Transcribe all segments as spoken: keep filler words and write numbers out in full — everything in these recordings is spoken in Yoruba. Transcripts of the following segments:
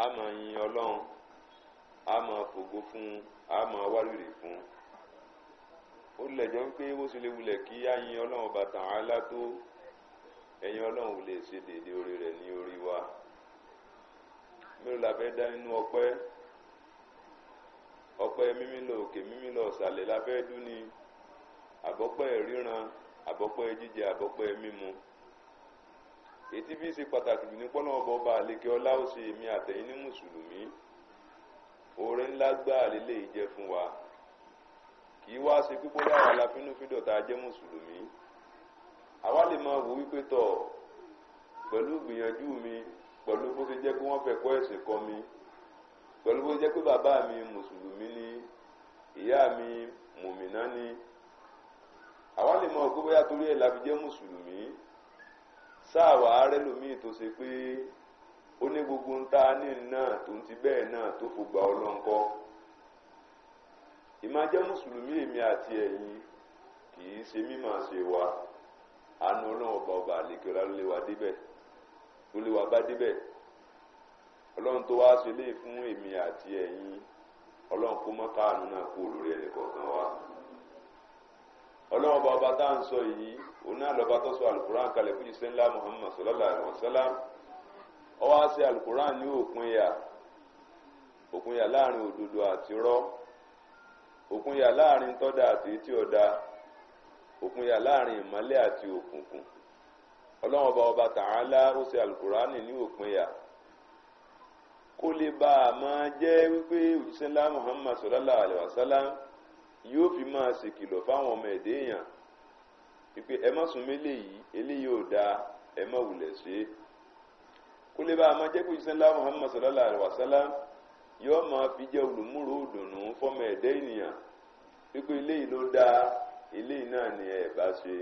a máa yin Ọlọ́run a máa fògo fún a máa wárìrì fún ó lè jọ pé bó ṣe lè wulẹ̀ kí á yin Ọlọ́run Ọba Ta'ala tó ẹ̀yin Ọlọ́run ò lè ṣe déédé orí rẹ̀ ní orí wa mélòó la fẹ́ dá nínú ọpẹ́ ọpẹ́ mímí lọ òkè mímí lọ ọ̀sàlẹ̀ la fẹ́ dún ní àbọ́pẹ́ ríran àbọ́pẹ́ jíjẹ àbọ́pẹ́ mímu ètí bí ṣe pàtàkì jù ní pọ́nà ọba àlekè ọlá ó ṣe èmi àtẹ̀yìn ní mùsùlùmí oore ńlá gbá àlélẹ́ ìjẹ fún wa kì í wá ṣe pípọ́ lára la fínú fídọ̀ tá a jẹ́ mùsùlùmí àwa lè máa wò wípé tọ̀ pẹ̀lú gbìyànjú mi pẹ̀lú bó ṣe jẹ́ pé wọ́n fẹ́ kọ́ ẹ̀sìn kọ́ mi pẹ̀lú bó ṣe jẹ́ pé bàbá mi mùsùlùmí ni ìyá mi mùmìnà ni àwa lè máa wò pé bóyá torí ẹ̀ la fi jẹ́ mùsùlùmí sáàwà ààrẹ lòmíì tó ṣe pé ó ní gbogbo ń ta ní náà tó ń ti bẹ́ẹ̀ náà tó fògbà ọlọ́nkọ́ ìmájẹ́ mùsùlùmí èmi àti ẹ̀yin kì í ṣe mímọ̀ ṣe wa àánú ọlọ́run ọba ọba àlekè ọlá ló lé wa débẹ̀ ló lé wa bá débẹ̀ ọlọ́run tó wá ṣe lé fún èmi àti ẹ̀yin ọlọ́run kó mọ́ káàánú náà kó lórí ẹnì kọ̀ọ̀kan wa ọlọ́run ọba ọba tá à ń sọ yìí òun náà lọ́ba tó sọ alukuran kalẹ̀ fún ìṣẹ́ ńlá Muhammad sallallahu alaihi wasallam ó wá sí alukuran ní òpin yà òpin yà láàrin òdodo àti rọ́ òpin yà láàrin tọ́da àti tí ọ̀dà òpin yà láàrin ìmọ́lẹ̀ àti òkùnkùn ọlọ́run ọba ọba Ta'ala ó sí alukuran ní òpin yà kó lè bá a máa jẹ́ wípé ìṣẹ́ ńlá Muhammad sallallahu alaihi wasallam yóò fi máa ṣèkìlọ̀ fáwọn ọmọ ẹ̀dẹ́ èèyàn wípé ẹ má sún mélé yìí eléyìí ò dáa ẹ má wulẹ̀ ṣe é kó lè bá a máa jẹ́ pé ìṣẹ́ ńlá Muhammad sallallahu alaihi wasallam yóò máa fi jẹ́ olùmúrò òdùnnú fọ́mọ ẹ̀dẹ́ ènìyàn wípé eléyìí ló dáa eléyìí náà ni ẹ bá ṣe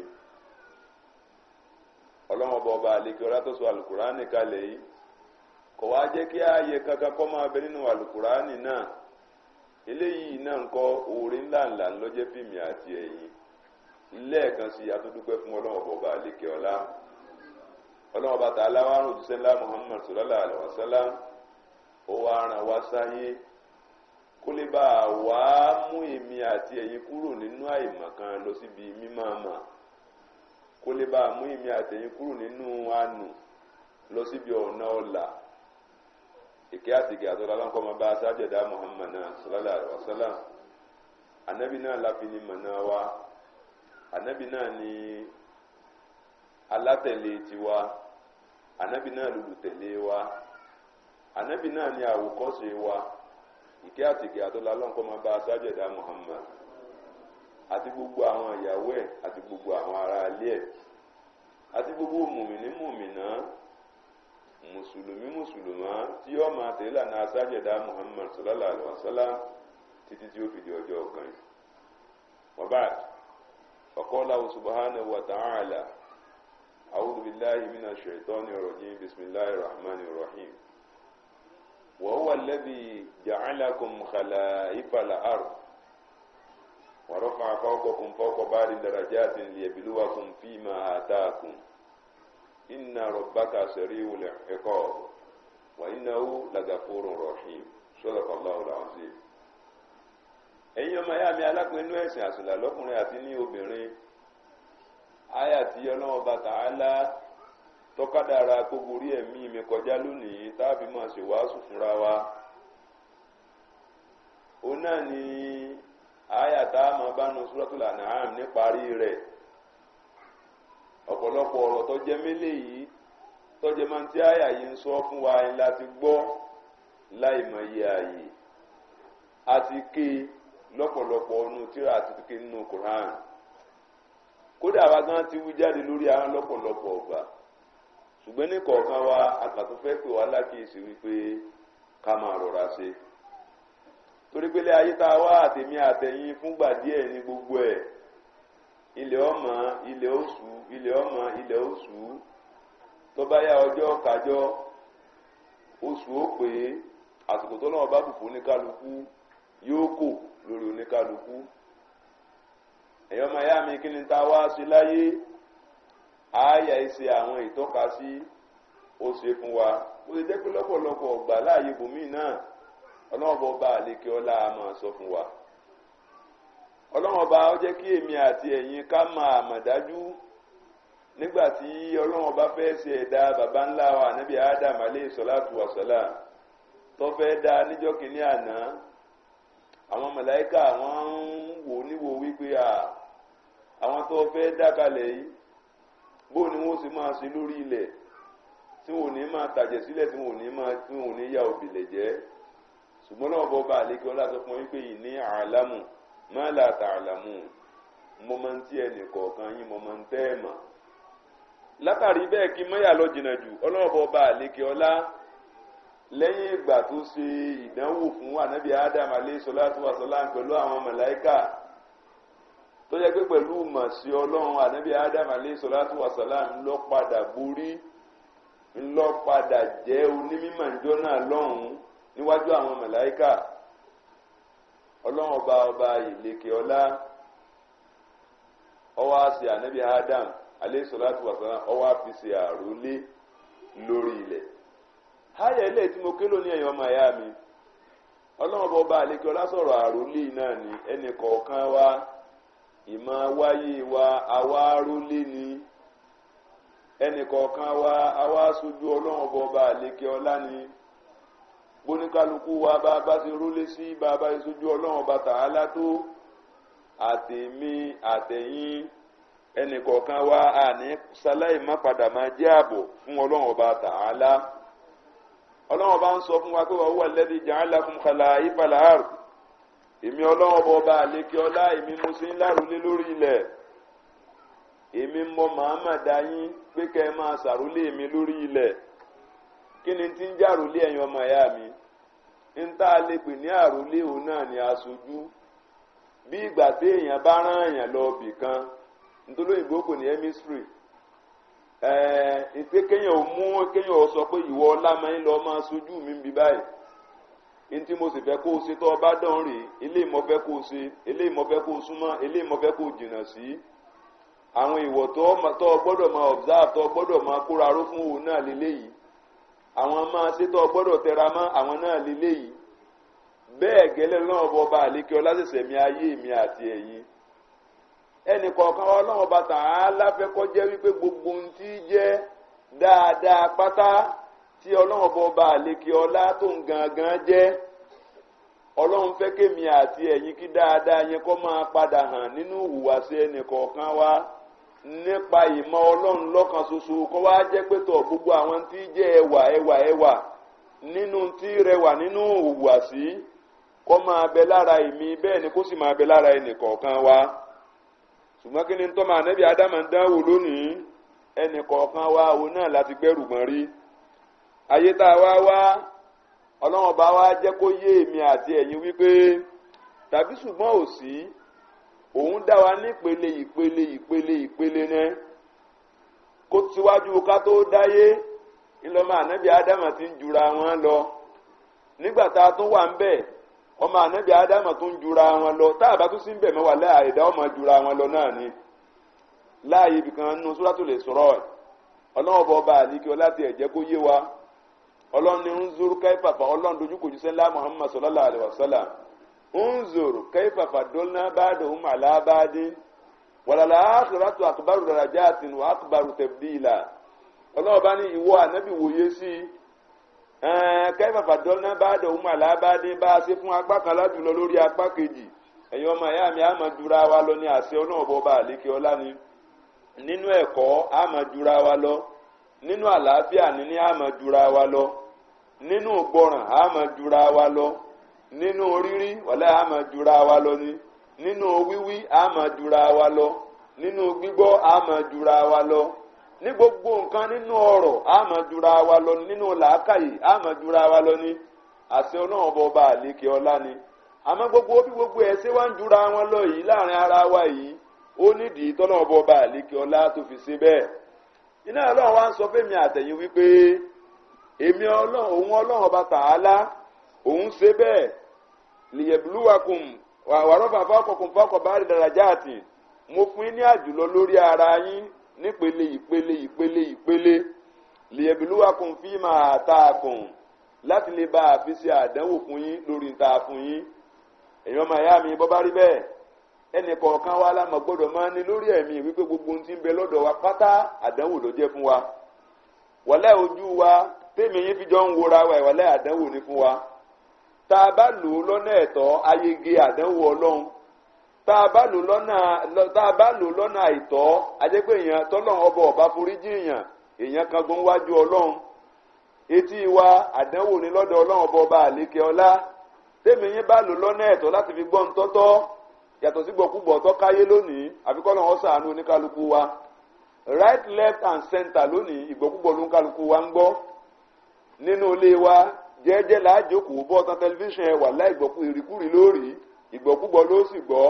ọlọ́run ọba ọba àlekè ọlá tó sọ àlùkùránì kalẹ̀ yìí kò wá jẹ́ kí ààyè kankan kọ́ máa bẹ nínú àlùkùránì náà eléyìí náà ń kọ́ oore ńláńlá lọ́jẹ́ fíìmì àti ẹ̀yìn lẹ́ẹ̀kan sí atúndúpẹ́ fún ọlọ́run ọba àlekè ọlá ọlọ́run ọba Ta'ala wá rán òjíṣẹ́ ńlá Muhammad sallallahu alaihi wasallam ó wá rán wá sáyé kó lè bá a wá mú èmi àti ẹ̀yin kúrò nínú àìmọ̀kan lọ síbi mímọ́ àmà kó lè bá a mú èmi àti ẹ̀yin kúrò nínú àánú lọ síbi ọ̀nà ọ̀la ìkẹ́ àti ìkẹ́ àtọ́lá lọ́nkọ́ máa bá aṣáájẹ̀dá Muhammad náà sallallahu alaihi wasallam anabi náà láfi ní mọ̀nà wa anabi náà ní alátẹ̀lé tiwa anabi náà lùlùtẹ̀lé wa anabi náà ní àwòkọ́ṣe wa ìkẹ́ àti ìkẹ́ àtọ́lá lọ́nkọ́ máa bá aṣáájẹ̀dá Muhammad àti gbogbo àwọn ìyàwó ẹ̀ àti gbogbo àwọn ará ilé ẹ̀ àti gbogbo mùmìnì mùmìnà mùsùlùmí mùsùlùmá tí yóò máa tẹ̀lé lànà aṣáájẹ̀dá Muhammad sallallahu alaihi wasallam títí tí ó fi di ọjọ́ ọ̀kan yìí. wa ba'd faqala subhanahu wa ta'ala a'udhu billahi minash shaitani rajim bismillahir rahmanir rahim wa huwa alladhi ja'alakum khala'ifal ard wa rafa'a fawqakum fawqa ba'di darajatin liyabluwakum fima ataakum inna rabbaka sari'ul iqab wa innahu lagafurur rahim sadaqallahu alazim. ẹ̀yin ọmọ ya mi alápẹ̀nú ẹ̀sìn àsìlá lọ́kùnrin àti ní obìnrin àyà tí Ọlọ́run Ọba Ta'ala tọ́kádàra gbogbo orí ẹ̀mí mi kọjá lónìí táàbí máa ṣe wàásù fúnra wa òun náà ni àyà tá a máa bá nu Suratul An'am níparí rẹ̀ ọ̀pọ̀lọpọ̀ ọ̀rọ̀ tó jẹ́ mélé yìí tó jẹ́ máa ń tí àyà yìí ń sọ fún wa ẹni láti gbọ́ láì mọ̀ iye ààyè àti ké lọ́pọ̀lọpọ̀ ọ̀nù tíra àti ké nínú Quran kódà wa gan ti wí jáde lórí àwọn lọ́pọ̀lọpọ̀ ọgbà ṣùgbọ́n ní kọ̀ọ̀kan wa àkàtún fẹ́ pè wá lákìísí wípé ká máa rọra ṣe torí pé lé ayé tá a wá àtẹ̀mí àtẹ̀yìn fúngbà díẹ̀ ní gbogbo ẹ̀ ilẹ̀ ọmọ ilẹ̀ oṣù ilẹ̀ ọmọ ilẹ̀ oṣù tó bá yá ọjọ́ kájọ́ oṣù ó pé àsìkò tó náà bá bù fún oníkálukú yóò kò lórí oníkálukú ẹ̀yọ́ ọmọ ìyá mi kí ni ta wá sí láyé àáyà ìṣe àwọn ìtọ́kasí ó ṣe fún wa ó lè jẹ́ pé lọ́pọ̀lọpọ̀ ọgbà láàyè bòmíì náà ọlọ́run ọba àlékè ọlá a máa sọ fún wa ọlọ́run ọba ó jẹ́ kí èmi àti ẹ̀yin ká máa àmọ̀dájú nígbà tí ọlọ́run ọba fẹ́ ṣe ẹ̀dá baba ńlá wa ànábì Adam alayhi salatu wa salam tó fẹ́ dá níjọ́ kìíní àná àwọn màláíkà wọ́n ń wò níwò wípé àwọn tó fẹ́ dá kalẹ̀ yìí bó ni wọ́n sì máa ṣe lórí ilẹ̀ tí wọ́n ní máa tàjẹ̀ sílẹ̀ tí wọ́n ní máa tí wọ́n ní ya òbílẹ̀ jẹ́ ṣùgbọ́n náà bọ́ bá àlékè ọlá sọ fún yín pé yìí ní àlámù má là tàlámù mo máa ń tí ẹnì kọ̀ọ̀kan yín mo máa ń tẹ́ ẹ̀ mà látàrí bẹ́ẹ̀ kí mọ́yà lọ jìnnà jù ọlọ́ọ̀bọ̀ bá àlékè ọlá lẹ́yìn ìgbà tó ṣe ìdánwò fún ànábì Adam alayhi salatu wa salam pẹ̀lú àwọn màláíkà tó yẹ pé pẹ̀lú màsí ọlọ́run ànábì Adam alayhi salatu wa salam ńlọ padà borí ńlọ padà jẹ́ onímọ̀ ìjọ náà lọ́hùn-ún níwájú àwọn màláíkà ọlọ́run ọba ọba ìlékè ọlá ó wá ṣe ànábì Adam alayhi salatu wa salam ó wá fi ṣe àrólé lórí ilẹ̀ háyà ilé tí mo ké lónìí ẹ̀yàn ọmọ ẹ̀yà mi ọlọ́run ọba àlékè ọlá sọ̀rọ̀ àrólé náà ni ẹnì kọ̀ọ̀kan wa ìmọ̀ wáyé wa àwa àrólé ni ẹnì kọ̀ọ̀kan wa àwa aṣojú ọlọ́run ọba àlékè ọlá ni bóníkálukú wa bá bá ṣe rólé sí bá bá ṣe sójú ọlọ́run ọba tààlà tó àtẹ̀mí àtẹ̀yìn ẹnì kọ̀ọ̀kan wa àní sáláì má padà máa jẹ́ ààbò fún ọlọ́run ọba tààlà ọlọ́run ọba ń sọ fún wa pé wa huwa alladhi ja'alakum khala'ifal ard èmi ọlọ́run ọba àlékè ọlá èmi mo sì ń lárúlé lórí ilẹ̀ èmi mọ màámà dáyín pé kẹ́ ẹ máa ṣàrólé mi lórí ilẹ̀ kí ni tí ń jàrólé ẹ̀yin ọmọ ẹ̀yà mi ń tá a lè pè ní àrólé òun náà ni aṣojú bí ìgbà tí èèyàn bá rán èèyàn lọ bì kan nítorí òyìnbó kò ní hemisphere ẹ̀ẹ́ ìpè kéèyàn ò mú kéèyàn ò sọ pé ìwọ ọlámọyìn lọ máa ṣojú mi bí báyìí ní tí mo sì fẹ́ kó o ṣe tó o bá dán rè eléyìí mo fẹ́ kó o ṣe eléyìí mo fẹ́ kó o súnmọ́ eléyìí mo fẹ́ kó o jìnnà sí àwọn ìwọ̀ tó o gbọ́dọ̀ máa observe tó o gbọ́dọ̀ máa kóra ró fún òun náà lélẹ́yìí àwọn máa ṣe tó o gbọ́dọ̀ tẹra mọ́ àwọn náà lélẹ́yìí bẹ́ẹ̀ gẹ́lẹ́ lọ́wọ́ bọba àlékè ọlá ṣẹ̀ṣẹ̀ mi ayé mi àti ẹ̀yin ẹnì kọ̀ọ̀kan ọlọ́run ọba Ta'ala fẹ́ kó jẹ́ wípé gbogbo ohun tí jẹ́ dáadáa pátá tí ọlọ́run ọba àlékè ọlá tó ń gangan jẹ́ ọlọ́run fẹ́ kémi àti ẹ̀yin kí dáadáa yẹn kó máa padà hàn nínú ìhùwàsí ẹnì kọ̀ọ̀kan wa nípa ìmọ̀ ọlọ́run lọ́kan ṣoṣo kó wá jẹ́ pé tọ̀ gbogbo àwọn tí jẹ́ ẹwà ẹwà ẹwà nínú tí rẹwà nínú ìhùwàsí kó máa bẹ lára èmi bẹ́ẹ̀ ni kó sì máa bẹ lára ẹnì kọ̀ọ̀kan wa ṣùgbọ́n kí ni tó máa nẹ́bí Ádámù ń dánwò lónìí ẹnì kọ̀ọ̀kan wa òun náà láti gbẹ́rù gbọ́n rí ayé tá a wá wá ọlọ́run bá wá jẹ́ kó yé èmi àti ẹ̀yin wípé tàbí ṣùgbọ́n ò sí òun dá wa nípele ìpele ìpele ìpele náà kó síwájú ká tó dáyé ńlọmọ ànábì Ádámù ti ń jura wọn lọ nígbà tá a tún wà ń bẹ̀ ọmọ ànábì Ádámù tún ń jura wọn lọ tá a bá tún sí ń bẹ̀ mẹ́wàá láàyè ẹ̀dá ọmọ jura wọn lọ náà ni láàyè ibìkan nínú Suratul Isra ọlọ́run bọ̀ ọba àlíkí ọlá ti ẹ̀jẹ̀ kó yé wa ọlọ́run ní ń zoro kaifa fa ọlọ́run dojú kò jíṣẹ́ ńlá Muhammad sallallahu alaihi wasallam ń zoro kaifa faddalna ba'dahum ala ba'din walal akhiratu akbaru darajatin wa akbaru tabdila ọlọ́run bá ní ìwọ ànábì wòye sí ẹ̀ẹ́n kaifa faddalna ba'dahum ala ba'din bá a ṣe fún apá kan lájùlọ lórí apá kejì ẹ̀yin ọmọ ìyá mi á máa jura wa lọ ní àṣẹ ọlọ́run bọ́ ọba àlíkí ọlá ni nínú ẹ̀kọ́ á máa jura wa lọ nínú àlàáfíà níní á máa jura wa lọ nínú gbọ́ràn á máa jura wa lọ nínú rírí wọlé á máa jura wa lọ ni nínú wíwí á máa jura wa lọ nínú gbígbọ́ á máa jura wa lọ ní gbogbo nǹkan nínú ọ̀rọ̀ á máa jura wa lọ nínú làákàyè á máa jura wa lọ ni àṣẹ ọlọ́run ọba ọba àlékè ọlá ni àmọ́ gbogbo bí gbogbo ẹ̀ ṣe wá ń jura wọn lọ yìí láàrin ara wa yìí ó nídìí tọ́lọ́run ọba ọba àlékè ọlá tó fi ṣe bẹ́ẹ̀ iná ọlọ́run wá ń sọ fẹ́mi àtẹ̀yìn wípé èmi ọlọ́run òun ọlọ́run ọba Ta'ala òun ṣe bẹ́ẹ̀ liyabluwakum wa rafa'a fawqakum fawqa ba'di darajatin mo fún yín ní àjùlọ lórí ara yín nípele ìpele ìpele ìpele liyabluwakum fima ataakum láti lè bá a fi ṣe àdánwò fún yín lórí ń ta fún yín. èèyàn máa yá mi bọ́ bá rí bẹ́ẹ̀ ẹnì kọ̀ọ̀kan wa la mọ̀ gbọ́dọ̀ máa ní lórí ẹ̀mí wípé gbogbo ohun tí ń bẹ lọ́dọ̀ wa pátá àdánwò ló jẹ́ fún wa. wàlẹ́ ojú wa tèmi yín fi jọ ń wora wa ìwàlẹ́ àdánwò ni fún wa. tá a bá lò ó lọ́nà ẹ̀tọ́ ayege àdánwò ọlọ́run. tá a bá lò lọ́nà tá a bá lò lọ́nà àìtọ́ ajẹ́pẹ́ èèyàn tọ́lọ́run ọba ọba foríjì èèyàn èèyàn kan gbọ́n wájú ọlọ́run. etí wa àdánwò ni lọ́dọ̀ ọlọ́run ọba ọba àlékè ọlá tèmi yín bá lò lọ́nà ẹ̀tọ́ láti fi gbọ́n tọ́tọ́ yàtọ̀ sí gbọ̀kúgbọ̀ tó káyé lónìí àfikọ́ lọ́wọ́ ṣàánú oníkálukú wa right left and center lónìí ìgbọ̀kúgbọ̀ ló ń kálukú wa ń gbọ́ nínú ilé wa jẹ́jẹ́ láàjókòó bọ́ tán tẹlifíṣàn ẹ̀ wà láì gbọ̀kú ìrìkúrì lórí ìgbọ̀kúgbọ̀ ló sì gbọ́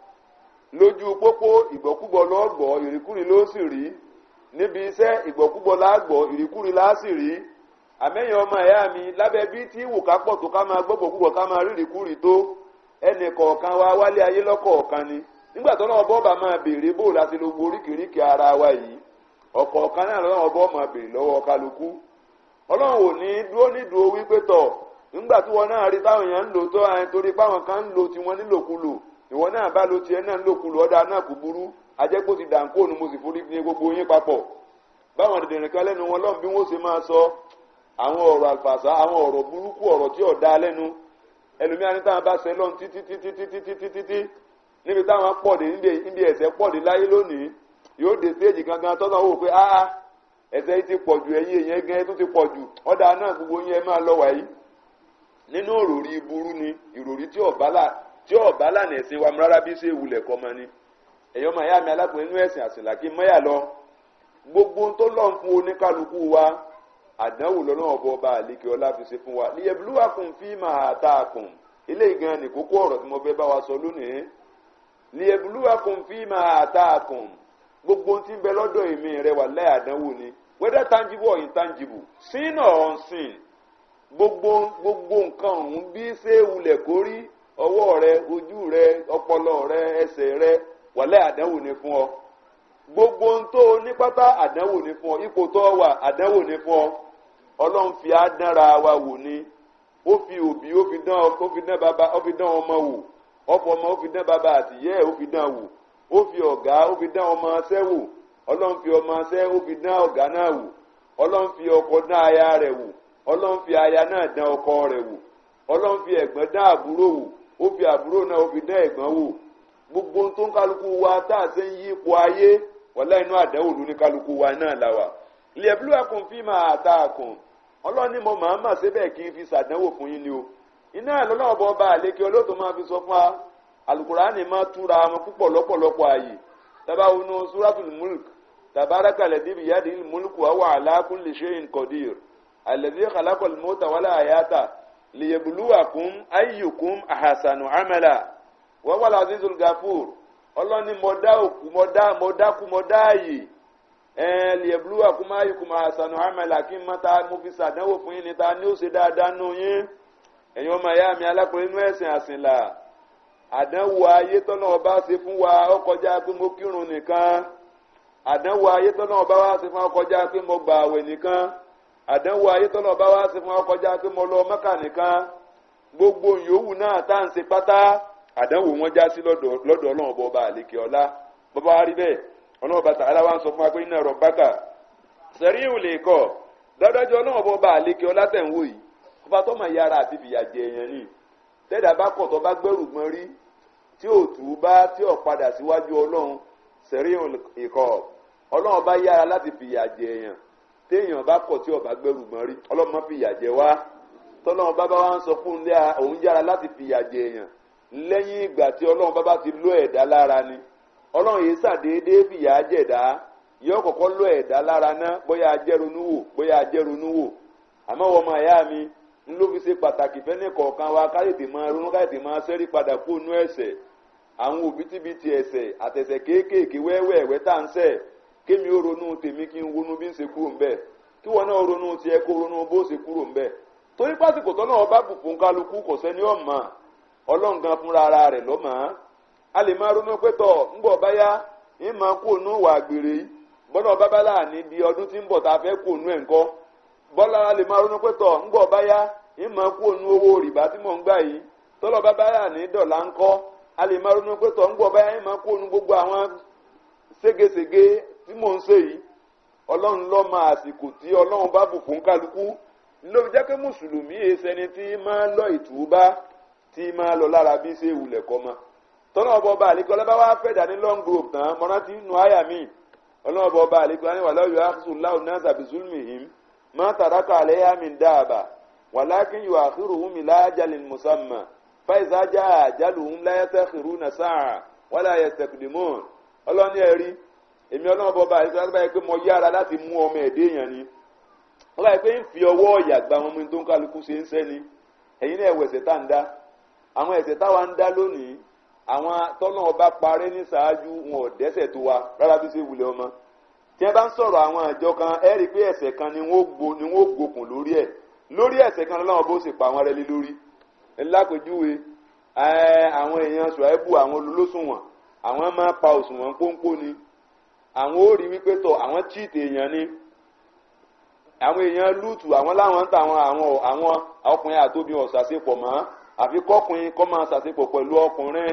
lójú pópó ìgbọ̀kúgbọ̀ ló gbọ́ ìrìkúrì ló sì rí níbi iṣẹ́ ìgbọ̀kúgbọ̀ lá gbọ́ ìrìkúrì lá sì rí àmẹ́yìn ọmọ ẹ̀yà mi lábẹ́ bí tí wù ká pọ̀ tó ká máa gbọ́gbọ̀kúgbọ̀ ká máa rí ìrìkúrì tó ẹnì kọ̀ọ̀kan wa wálé ayé lọ́kọ̀ọ̀kan ni nígbà tó náà bọ́ọ̀bà máa béèrè bó láti lo oríkèéríkèé ara wa yìí ọ̀kọ̀ọ̀kan náà lọ́wọ́ bọ́ọ̀ máa béèrè lọ́wọ́ kálukú ọlọ́run ò ní dúró nídùú wípé tọ̀ nígbà tí wọn náà rí táwọn èèyàn ń lò tó àyìn torí páwọn kan ń lo tiwọn nílòkulò ìwọ náà bá lo tiẹ̀ náà nílòkulò ọ̀dà náà kò burú ajẹ́pọ̀ ti dànkó òun mo sì forí ní gbogbo yín papọ̀ báwọn dìdìrín kan lẹ́nu wọn lọ́n bí wọ́n ṣe máa sọ àwọn ọ̀rọ̀ àlùfàṣà àwọn ọ̀rọ̀ burúkú ọ̀rọ̀ tí ò dá lẹ́nu ẹlòmíà ní táwọn bá ṣe lọ́n títí títí títí títí títí níbi táwọn pọ̀dé níbi ẹ̀ṣẹ̀ pọ̀dé láyé lónìí yóò dé stéèjì gangan tọ́nà wò pé áá ẹ̀ṣẹ̀ yìí ti pọ̀jù ẹ̀yìn èèyàn gan tó ti pọ̀jù ọ̀dà náà gbogbo yẹn máa lọ wáyé nínú òròrí burú ni ìròrí tí ọ̀bá lànà ẹ̀sìn wa rárá bí ṣe wulẹ̀ kọ́ mọ́ ni ẹ̀yọ́ máa yá mi alákùnrin inú ẹ̀sìn àsìnlá kí mọ́yà lọ gbogbo tó lọ́n fún oníkálukú wa àdánwò lọ́nà ọ̀bọ ọba àlekè ọlá fi ṣe fún wa liyabluwakum fima ataakum ilé ìgan ní kókó ọ̀rọ̀ tí mo fẹ́ bá wa sọ lónìí liyabluwakum fima ataakum gbogbo tí ń bẹ lọ́dọ̀ èmi rẹ wà láì àdánwò ni whether tangible or intangible sin or unseen gbogbo gbogbo nǹkan ọ̀hún bí ṣé wulẹ̀ kórí ọwọ́ rẹ ojú rẹ ọpọlọ rẹ ẹsẹ̀ rẹ wà láì àdánwò ni fún ọ gbogbo ń tó ní pátá àdánwò ni fún ọ ipò tó wà àdánwò ni fún ọ ọlọ́run fi àdánra wa wò ni ó fi òbí ó fi dán ó fi dán bàbá ó fi dán ọmọ wò ọ̀pọ̀ ọmọ ó fi dán bàbá àtìyẹ́ ó fi dán wò ó fi ọ̀gá ó fi dán ọmọ ṣẹ́ wò ọlọ́run fi ọmọ ṣẹ́ ó fi dán ọ̀gá náà wò ọlọ́run fi ọkọ dán aya rẹ̀ wò ọlọ́run fi aya náà dán ọkọ rẹ̀ wò ọlọ́run fi ẹ̀gbọ́n dán àbúrò wò ó fi àbúrò náà ó fi dán ẹ̀gbọ́n wò gbogbo tó ń kálukú wa tá à ṣe ń yí ipò ayé wọlé inú àdánwò ló ní kálukú wa náà la wà liyabluwakum fima ataakum ọlọ́run ní mo máa mà síbẹ̀ kí n fi ṣàdánwò fún yín ni o iná ìlọ́lọ́wọ́ bọ́ ọba àlékè olóòtú máa fi sọ fún wa alukurani máa túra wọn púpọ̀ lọ́pọ̀lọpọ̀ ààyè tábà wọnú suratul mulk tabaraka ladhi biyadihil mulku wa huwa ala kulli shay'in qadir alladhi khalaqal mauta wal hayata liyabluwakum ayyukum ahsanu amala wa huwal azizul ghafur ọlọ́ni mo dá òkú mo dá mo dákú mo dá ààyè ẹ̀ẹ́n liyabluwakum ayyukum ahsanu amala kí n má ta mo fi ṣàdánwò fún yín ní ta ni ó ṣe dáadáa nù yín ẹ̀yin ọmọ ìyá mi alákùnrin inú ẹ̀sìn àsìnlá àdánwò ayé tọ́nà ọba ṣe fún wa ó kọjá pé mo kírun nìkan àdánwò ayé tọ́nà ọba wa ṣe fún wa ó kọjá pé mo gbà àwẹ̀ nìkan àdánwò ayé tọ́nà ọba wa ṣe fún wa ó kọjá pé mo lọ Mẹ́kà nìkan gbogbo yòówù náà tá à ń ṣe pátá àdánwò wọn já sí lọ́dọ̀ ọlọ́run ọba ọba àlekè ọlá bàbá wa rí bẹ́ẹ̀ ọlọ́run ọba tààlà wa ń sọ fún wa pé iná ẹ̀rọ bákà sẹ́rí ìwòlè kọ́ dáadájọ́ ọlọ́run ọba ọba àlekè ọlá tẹ̀ ń wò yìí ọba tó máa yára àti fìyà jẹ èèyàn ni tẹ́dà bá kọ̀ tó bá gbẹ́rù gbọ́n rí tí ò tù ú bá tí ò padà síwájú ọlọ́run sẹ́rí ìkọ́ ọlọ́run bá yára láti fìyà jẹ èèyàn téèyàn bá kọ̀ tí ò bá gbẹ́rù gbọ́n rí ọlọ́run má fìyà jẹ wá tọ́lọ́run bá bá wá ń sọ fún un òun yára láti fìyà jẹ èèyàn lẹ́yìn ìgbà tí ọlọ́run bá bá ti lọ ẹ̀dá lára ni ọlọ́run yìí ṣàdédé fìyà jẹ̀dá yóò kọ́kọ́ lọ ẹ̀dá lára ná bóyá ajẹ́runú wò bóyá ajẹ́runú wò àmọ́ wọ́n máa yá mi ń ló fi ṣe pàtàkì fẹ́ni kọ̀ọ̀kan wa káyọ̀tì máa ronú káyọ̀tì máa ṣẹ́rí padà kó nú ẹ̀ṣẹ̀ àwọn òbítíbitì ẹ̀ṣẹ̀ àtẹ̀ṣẹ̀ kéékèèké wẹ́wẹ́ẹ̀wẹ́ tá à ń ṣẹ̀ kémi ó ronú tèmi kí n wonú bí ń ṣe kúrò ńbẹ̀ kí wọn náà ronú tiẹ̀ kó ronú bó ṣe kúrò ńbẹ̀ torí pásìkò tó náà bá bùkún kálukú kò sẹ́ni ọ̀mà ọlọ́run gan fúnra ara rẹ̀ lọ́mọ a lè máa ronú pé tọ̀ ńgbọ̀ báyá ń máa kó nú wà gbèrè yìí bọ́dọ̀ bábálà ní bí ọdún tí ń bọ̀ tá a fẹ́ kó nú ẹ̀ ńkọ́ bọ́lá lè máa ronú pé tọ̀ ń gbọ́ báyá ń máa kú ònú owó rìbá tí mò ń gbà yìí tọ́lọ́ bá báyà ní dọ̀là ńkọ́ a lè máa ronú pé tọ̀ ń gbọ́ báyá ń máa kú ònú gbogbo àwọn ségesège tí mò ń ṣe yìí ọlọ́run ló mọ àsìkò tí ọlọ́run bá bù fún kálukú ló fi jẹ́ pé mùsùlùmí ẹsẹ̀ni tí máa lọ ìtúbá tí máa lọ lára bí ṣe wulẹ̀ kọ́ mọ́ tọ́lọ́ ọba ọba àlekọ́ ọlọ́ba wa fẹ́ dání long group tán mọ́rántí nù áyà míì ọlọ́run ọba ọba àlekọ́ ní wàlá yóò àkùsù láwùn náà tàbí zulmihim má tàdákà àlẹ́ yá mi dáàbà wàlákin yóò àkírù wùmí láàjálìn musamman fáìsà já àjálù ń láyẹ́tẹ́ kìrú nà sáà wàlá ayẹsẹ̀ kìdìmọ́n ọlọ́ni ẹ̀rí èmi ọlọ́run ọba ọba àlekọ́ ọlọ́ba yẹ pé mo yára láti mú ọmọ ẹ̀dẹ́ èèyàn ni ọlọ́ba yẹ pé ń fi ọwọ́ ọ̀yà gba àwọn ọmọ tó ń kálukú ṣe ń sẹ́ni ẹ̀yin náà ẹ̀wọ̀ ẹ̀ṣẹ̀ tá ń dá àwọn ẹ̀ṣẹ̀ táwa ń dá lónìí àwọn tọ́nà ọba parẹ́ ní ṣáájú wọn ò dẹ́ṣẹ̀ tó wa rárá bí ṣe wulẹ̀ ọmọ tí wọ́n bá ń sọ̀rọ̀ àwọn àjọ kan ẹ rí i pé ẹ̀ṣẹ̀ kan ni wọ́n gbo ni wọ́n gokùn lórí ẹ̀ lórí ẹ̀ṣẹ̀ kan lọ́wọ́ bó ṣe pa àwọn rẹ̀ lé lórí lápèjúwe àwọn èèyàn ṣùáìbù àwọn olólùsùnwọ̀n àwọn máa pa òṣùwọ̀n pọ́npọ́ ni àwọn ó rí wípé tọ̀ àwọn chíìtì èèyàn ni àwọn èèyàn lúùtù àwọn láwọn ń ta àwọn àwọn àwọn ọkùnrin àtòbí ọ̀sàṣepọ̀ mọ́ àfi kọ́kùnrin kọ́ máa ṣàṣepọ̀ pẹ̀lú ọkùnrin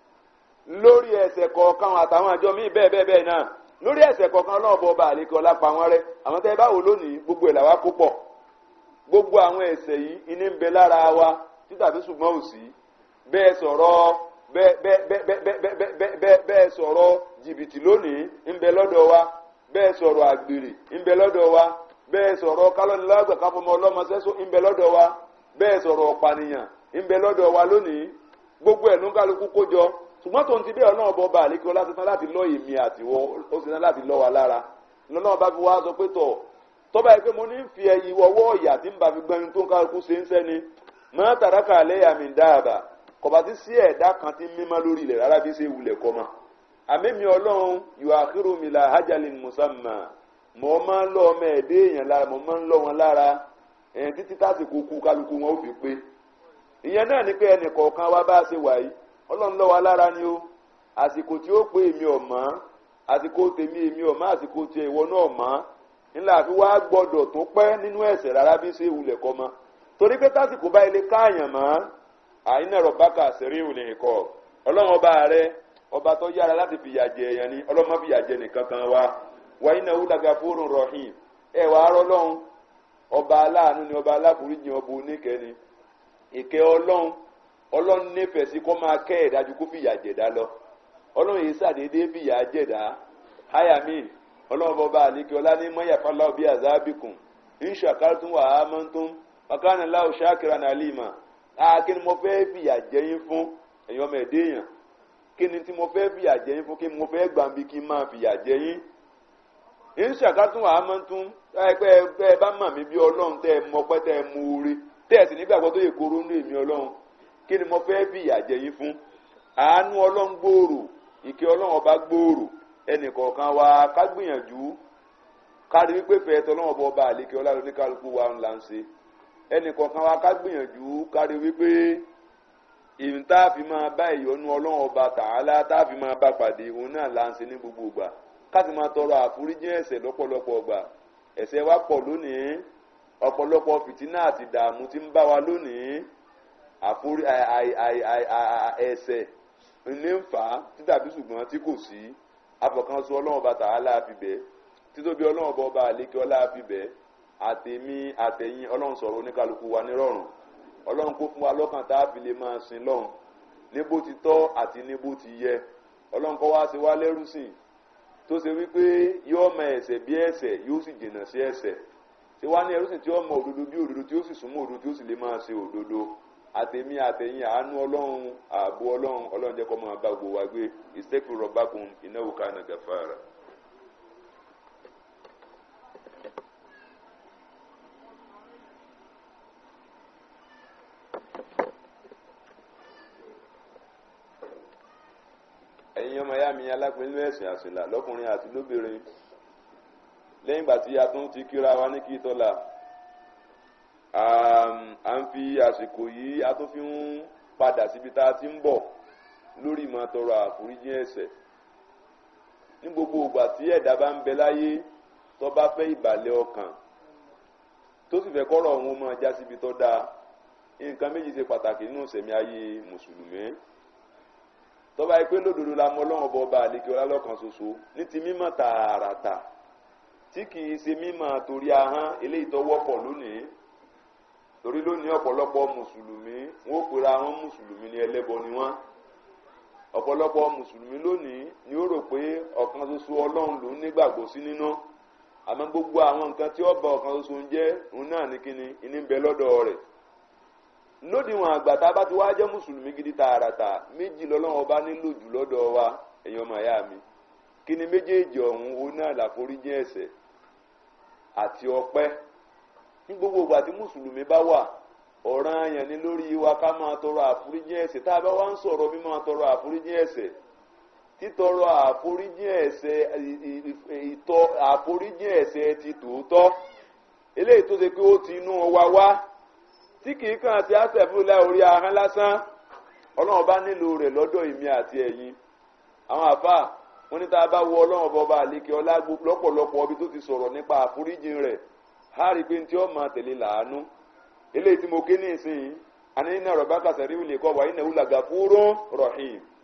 lórí ẹ̀ṣẹ̀ kọ̀ọ̀kan àtàwọn àjọ míì bẹ́ẹ̀ bẹ́ẹ̀ bẹ́ẹ̀ náà lórí ẹ̀ṣẹ̀ kọ̀ọ̀kan náà bọ́ ọba àlekè ọlá pa wọn rẹ́ àwọn tẹ́ ẹ bá wò lónìí gbogbo ẹ̀ làwa kó pọ̀ gbogbo àwọn ẹ̀ṣẹ̀ yìí iní ń bẹ lára wa títà tó ṣùgbọ́n ò sí bẹ́ẹ̀ sọ̀rọ̀ bẹ́ẹ̀ bẹ́ẹ̀ bẹ́ẹ̀ bẹ́ẹ̀ bẹ́ẹ̀ bẹ́ẹ̀ sọ̀rọ̀ jìbìtì lónìí ń bẹ lọ́dọ̀ wa bẹ́ẹ̀ sọ̀rọ̀ àgbèrè ń bẹ lọ́dọ̀ wa bẹ́ẹ̀ sọ̀rọ̀ kálọ́nilágbà káfọmọ ọlọ́mọ sẹ́sọ ń bẹ lọ́dọ̀ wa bẹ́ẹ̀ sọ̀rọ̀ ọ̀pànìyàn ń bẹ lọ́dọ̀ wa lónìí gbogbo ẹ̀ ló ń kálukú kó jọ ṣùgbọ́n tó ń ti bẹ́ẹ̀ ọlọ́run bọ́ bá àlékí ọlá tuntun láti lọ èmi àtiwọ́ ó sì ná láti lọ́ wa lára lọ́nà bá fi wá sọ pé tọ̀ tọ́ba yìí pé mo ní fi ẹyí ọwọ́ ọ̀yà tí ń bá fi gbẹ́ni tó ń kálukú ṣe ń sẹ́ni mọ́ tàràkà alẹ́ yàmì dáàbà kọ̀bá tí sí ẹ̀dá kan tí mímọ́ lórí ilẹ̀ rárá bí ṣe wulẹ̀ kọ́ ma àmẹ́mi ọlọ́run yóò àkírò mi la hajalin musamma mo máa ń lọ ọmọ ẹ̀dẹ́ èèyàn lára mo máa ń lọ wọn lára ẹ̀yìn títí tásìkò kú kálukú wọn ó fi pé ìyẹn náà ni pé ẹnì kọ̀ọ̀kan wa bá ṣe wà yìí ọlọ́run lọ́ wa lára ni ó àsìkò tí ó pé èmi ọ̀mọ́ àsìkò tèmi èmi ọ̀mọ́ àsìkò tí ìwọ náà mọ́ ńlá fi wá gbọ́dọ̀ tó pẹ́ nínú ẹ̀ṣẹ̀ rárá bí ṣe wulẹ̀ kọ́ mọ́ torí pé tásìkò bá ilé káàyàn mọ́ àyínà rọ̀bákà ṣeré ìwòlè nìkọ́ ọlọ́run ọba rẹ ọba tó yára láti fìyà jẹ èèyàn ni ọlọ́run má fìyà jẹ nìkan kan wa wáyé náà wúlà gafórun rọ̀hìn ẹ̀ wàá rọ́lọ́run ọba aláàánú ni ọba aláforíjì ọba oníkẹ́ni ìkẹ́ ọlọ́run ọlọ́run nífẹ̀ẹ́ sí kó máa kẹ́ ẹ̀dá ju kó fìyà jẹ̀dá lọ ọlọ́run yìí sàdédé fìyà jẹ̀dá háyàmí ọlọ́run bọba àlékè ọlá ní mọ́yàfáláwọ̀ bíi àzábìkùn ìṣàkárùtún wà á mọ́tún ọ̀kánà láwù ṣáàkìrà náà lìmọ̀ á kí ni mo fẹ́ fìyà jẹyìn fún ẹ̀yin ọmọ ẹ̀dẹ́ èèyàn kí ni tí mo fẹ́ fìyà jẹyìn fún kí mo fẹ́ gbàǹbí kí n máa fìyà jẹyìn ìṣàkárùtún wà á mọ́tún ẹ bá mọ̀ mí bí ọlọ́run tẹ́ ẹ mọ pẹ́ tẹ́ ẹ mú orí tẹ́ ẹ sì nígbàgbọ́ tó yẹ kóró nínú èmi ọlọ́run kí ni mo fẹ́ fi ìyà jẹ yín fún àánú ọlọ́run gbòòrò ìkẹ́ ọlọ́run ọba gbòòrò ẹnìkọ̀ọ̀kan wa ká gbìyànjú kárí wípé fẹ́ tọ́lọ́run ọba ọba àlékè ọlá lóní kálukú wa ńlá ń ṣe ẹnìkọ̀ọ̀kan wa ká gbìyànjú kárí wípé ìhìn tá a fi máa bá ìyọ́nú ọlọ́run ọba tààlà tá a fi máa bá pàdé òun náà là ń ṣe ní gbogbo ìgbà ká sì máa tọrọ àforíjì ẹ̀ṣẹ̀ lọ́pọ̀lọpọ̀ ìgbà ẹ̀ṣẹ̀ wa pọ̀ lónìí ọ̀pọ̀lọpọ̀ fìtínà àti ìdààmú tí ń bá wa lónìí àforí ẹ̀ṣẹ̀ ní ń fà á títàbí ṣùgbọ́n tí kò sí afọ̀kanṣu ọlọ́run ọba tààlà fi bẹ́ẹ̀ títóbi ọlọ́run ọba ọba àlékè ọlá fi bẹ́ẹ̀ àtẹ̀mí àtẹ̀yìn ọlọ́run sọ̀rọ̀ oníkálukú wa nírọ̀rùn ọlọ́run kó fún wa lọ́kàn tá a fi lè máa sin lọ́hùn ní bó ti tọ́ àti ní bó ti yẹ ọlọ́run kọ́ wá sí wa lẹ́rú sìn tó ṣe wípé yóò mọ ẹ̀ṣẹ̀ bí ẹ̀ṣẹ̀ yóò sì jìnnà sí ẹ̀ṣẹ̀ ṣé wá ní ẹrú sìn tí ó mọ òdodo bí òdodo tí ó sì súnmọ́ òdodo tí ó sì lè máa ṣe òdodo àtẹ̀mí àtẹ̀yìn àánú ọlọ́run ààbò ọlọ́run ọlọ́run jẹ́ kó máa bá gbogbo wa gbé ìsẹ́kù rọ̀bákùn innahu kana ghaffara. ẹ̀yin ọmọ ya mi alápẹ̀lú ẹ̀sìn àṣìlá lọ́kùnrin àti lóbìnrin lẹ́yìn ìgbà tí a tún ti kíra wa ní kí tọ́lá à ń fi àsìkò yìí a tún fi ń padà síbi tá a ti ń bọ̀ lórí ìmọ̀ tọrọ àforíjì ẹ̀ṣẹ̀ ní gbogbo ìgbà tí ẹ̀dá bá ń bẹ láyé tó bá fẹ́ ìbàlẹ̀ ọkàn tó sì fẹ́ kọ́rọ̀ òun máa já síbi tó dáa nǹkan méjì ṣe pàtàkì nínú ìṣẹ̀mí ayé mùsùlùmí tó bá yẹ pé lódodo la mọ Ọlọ́run ọba ọba àlekè ọlá lọ́kan ṣoṣo ní ti mímọ̀ tààràtà tí kì í ṣe mímọ̀ torí ahọ́n eléyìí tó wọ́pọ̀ lónìí torí lónìí ọ̀pọ̀lọpọ̀ mùsùlùmí wọn ò pera wọn mùsùlùmí ní ẹlẹ́bọ ni wọ́n ọ̀pọ̀lọpọ̀ mùsùlùmí lónìí ni ó rò pé ọ̀kan ṣoṣo Ọlọ́run ló ń nígbàgbọ́ sí nínú àmọ́ gbogbo àwọn nǹkan tí ó ba ọ̀kan ṣoṣo ń jẹ́ òun náà ní kíni ìní ń bẹ lọ́dọ̀ rẹ̀ lódiwọ̀n àgbà tá a bá ti wá jẹ́ mùsùlùmí gidi tààràtà méjì lọ́lọ́run ọba nílò jù lọ́dọ̀ wa ẹ̀yin ọmọ ìyá mi kíni méjèèjì ọ̀hún òun náà làforíjì ẹ̀ṣẹ̀ àti ọpẹ́ ní gbogbo ìgbà tí mùsùlùmí bá wà ọ̀ranyàn ni lórí wa ká máa tọrọ àforíjì ẹ̀ṣẹ̀ tá a bá wá ń sọ̀rọ̀ bí máa tọrọ àforíjì ẹ̀ṣẹ̀ títọrọ àforíjì ẹ̀ṣẹ̀ ìtọ àforíjì ẹ̀ṣẹ̀ ti tòótọ́ eléyìí tó ṣe pé ó ti inú wa wá tí kìí kàn sí àṣẹfúnlẹ̀ orí ahọ́n lásán Ọlọ́run bá nílò rẹ̀ lọ́dọ̀ èmi àti ẹ̀yin àwọn àfáà wọn ní tá a bá wọ Ọlọ́run bọba àlékè ọlá lọ́pọ̀lọpọ̀ ibi tó ti sọ̀rọ̀ nípa àforíjì rẹ̀ á rí i pé tí ó máa tẹ̀lé làánú eléyìí tí mo ké ní ìsìn àní ní ọ̀rọ̀ bá kàṣẹ́ rí wìlé kọ́ wàá iná wùlà gàfúrún rọ̀hìn